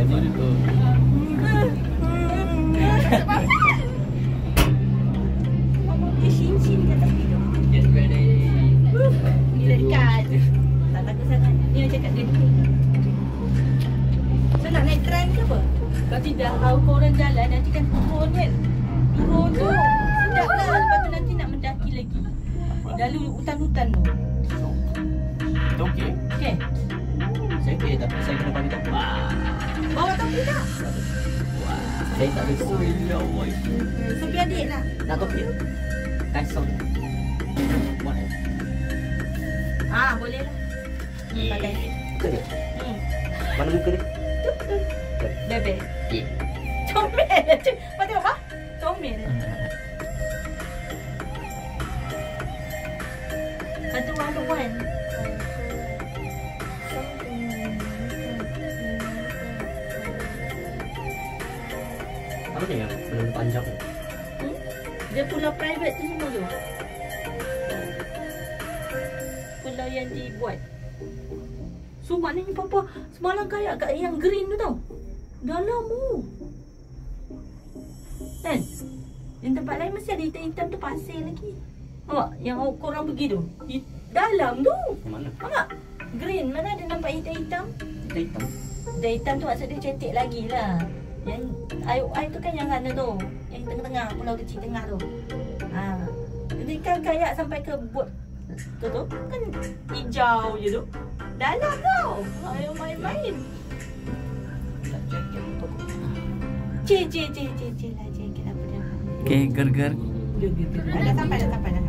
je tu. Dia cincin kat tepi tu. Get ready. Ni dekat. Tak takut sangat. Ni macam kat dia. So nak naik tram ke apa? Kalau tidak, kalau korang jalan nanti kan turun kan. Turun tu. Sedap lah. Lepas tu nanti nak mendaki lagi. Lalu hutan-hutan tu. Itu okey. Okay. Saya okey tapi saya kena bagi tak. Wah. Bawa topi tak? Saya tak ada. Oh ya Allah. Topi adik lah. Nak topi? Kaisong. Buat. Boleh lah. Pakai. Muka dia. Mana muka dia? Bebe. Ya. Comel lah. Kau tengok apa? Comel. Satu one. Apa dia yang belum panjang? Dia pulau private tu semua tu. Pulau yang dibuat. So maknanya papa semalam kayak kat yang green tu tau. Dalam tu. Kan? Yang tempat lain mesti ada hitam-hitam tu pasir lagi. Nampak? Yang korang pergi tu. Dalam tu. Yang mana? Nampak? Green. Mana ada nampak hitam-hitam? Hitam. Dah hitam tu maksud dia cantik lagi lah. Yang air tu kan yang mana tu? Yang tengah-tengah, pulau kecil tengah tu. Jadi kan kayak sampai ke bot tu kan hijau je tu. Dalam tau. Ayo main-main. Tak jaket tu. Cik lah cik. Kenapa dah? Okey, ger-ger. Dah sampai dah.